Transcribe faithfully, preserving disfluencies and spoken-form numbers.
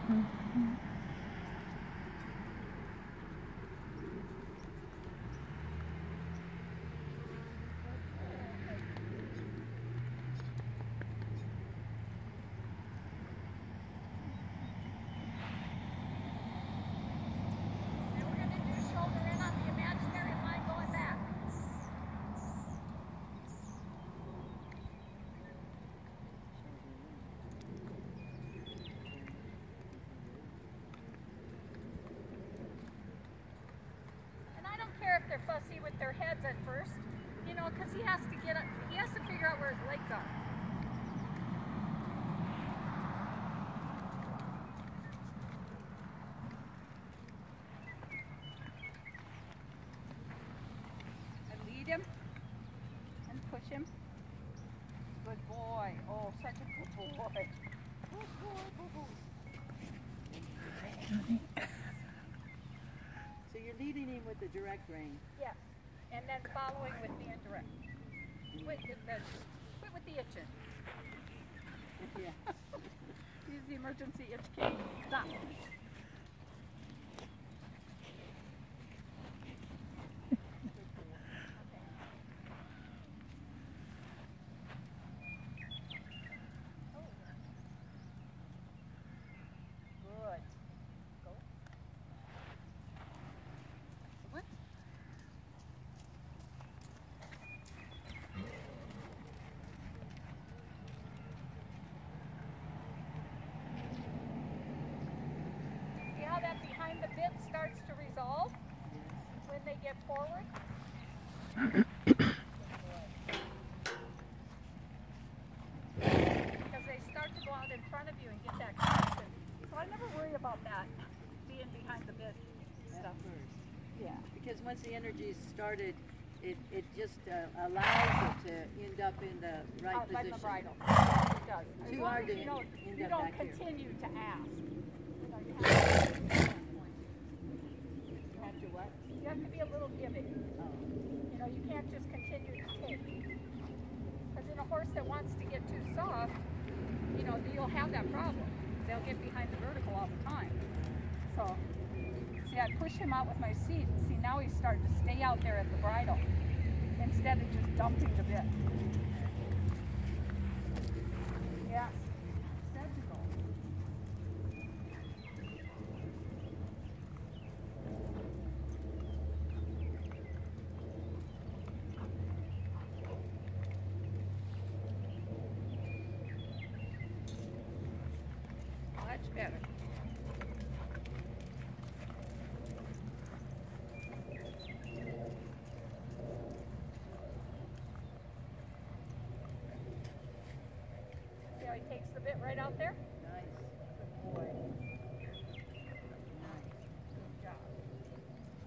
They're fussy with their heads at first, you know, because he has to get up, he has to figure out where his legs are. And lead him and push him. Good boy. Oh, such a good boy. Good boy, good boy. So you're leading him with the direct rein? Yes, and then following with the indirect. With the, with, with the itching. Yeah. Use the emergency itch cane. Stop. That behind the bit starts to resolve when they get forward. Because they start to go out in front of you and get that connection. So I never worry about that being behind the bit stuff. First. Yeah. Because once the energy's started, it, it just uh, allows it to end up in the right uh, position. Right in the bridle. It does. As Too long hard as to you don't, end you up don't back continue here. to ask. You know, you have to, You have to what? you have to be a little giving. Oh. You know, you can't just continue to take. Because in a horse that wants to get too soft, you know, you'll have that problem. They'll get behind the vertical all the time. So, see, I push him out with my seat. See, now he's starting to stay out there at the bridle instead of just dumping the bit. Yes. Said to go. Much better. See how he takes the bit right out there?